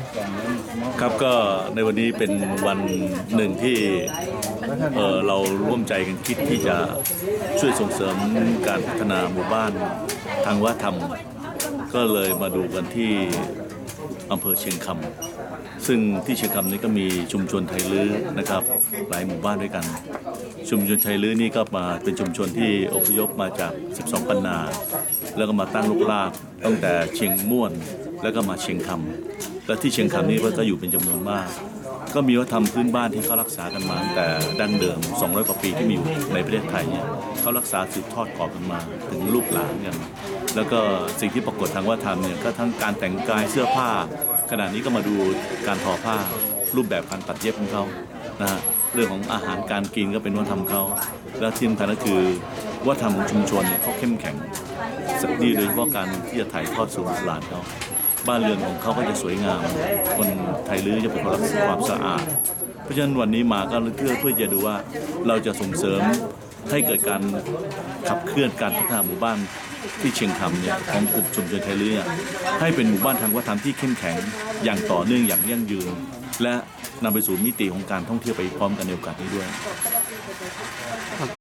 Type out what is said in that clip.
ครับก็ในวันนี้เป็นวันหนึ่งที่เราร่วมใจกันคิดที่จะช่วยส่งเสริมการพัฒนาหมู่บ้านทางวัฒนธรรมก็เลยมาดูกันที่อำเภอเชียงคำซึ่งที่เชียงคำนี้ก็มีชุมชนไทยลื้อนะครับหลายหมู่บ้านด้วยกันชุมชนไทยลื้อนี่ก็มาเป็นชุมชนที่อพยพมาจาก12ปันนาแล้วก็มาตั้งรกรากตั้งแต่เชียงม่วนแล้วก็มาเชียงคำและที่เชียงคำนี่ก็อยู่เป็นจำนวนมากก็มีวัฒนธรรมพื้นบ้านที่เขารักษากันมาตั้งแต่ดั้งเดิม200 กว่าปีที่มีอยู่ในประเทศไทยเนี่ยเขารักษาสืบทอดต่อกันมาถึงลูกหลานกันแล้วก็สิ่งที่ปรากฏทางวัฒนธรรมเนี่ยก็ทั้งการแต่งกายเสื้อผ้าขณะนี้ก็มาดูการทอผ้ารูปแบบการตัดเย็บของเขานะฮะเรื่องของอาหารการกินก็เป็นวัฒนธรรมเขาและที่สำคัญก็คือวัฒนธรรมของชุมชนเขาเข้มแข็งสักดีโดยเฉพาะการที่จะถ่ายทอดสู่หลานเขาบ้านเรือนของเขาก็จะสวยงามคนไทยลื้อจะเป็นคนรักความสะอาดเพราะฉะนั้นวันนี้มาก็เพื่อจะดูว่าเราจะส่งเสริมให้เกิดการขับเคลื่อนการพัฒนาหมู่บ้านที่เชียงคำเนี่ยของกลุ่มชุมชนไทยลื้อให้เป็นหมู่บ้านทางวัฒนธรรมที่เข้มแข็งอย่างต่อเนื่องอย่างยั่งยืนและนำไปสู่มิติของการท่องเที่ยวไปพร้อมกันในโอกาสนี้ด้วย